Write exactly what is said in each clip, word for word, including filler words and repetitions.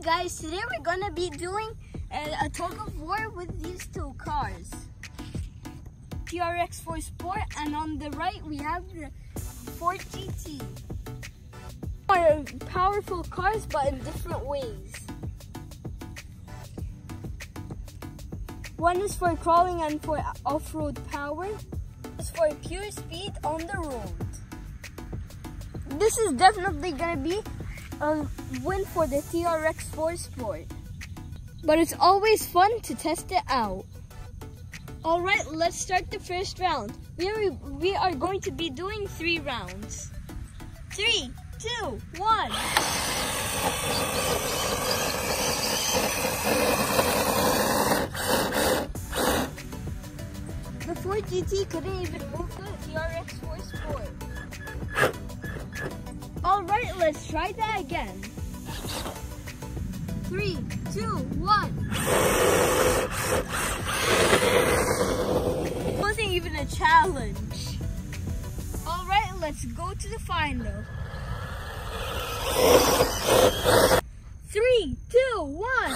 guys, today we're gonna be doing a, a tug of war with these two cars, T R X four Sport, and on the right we have the Ford G T. Are powerful cars but in different ways. One is for crawling and for off-road power. It's for pure speed on the road. This is definitely gonna be a win for the T R X four Sport. But it's always fun to test it out. Alright, let's start the first round. We are, we are going to be doing three rounds. Three, two, one. The Ford G T couldn't even move the T R X four Sport. Alright, let's try that again. Three, two, one. It wasn't even a challenge. Alright, let's go to the final. Three, two, one.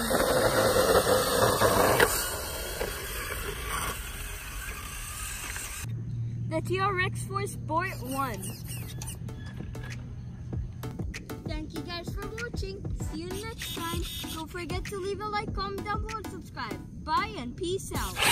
The T R X four Sport won. Thank you guys for watching. See you next time. Don't forget to leave a like, comment down below, and subscribe. Bye and peace out.